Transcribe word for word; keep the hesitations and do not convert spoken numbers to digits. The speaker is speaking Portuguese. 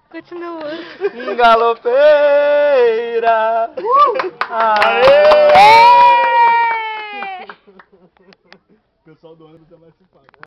Continua. Galopeira. Aê! O pessoal do ônibus é mais simpático.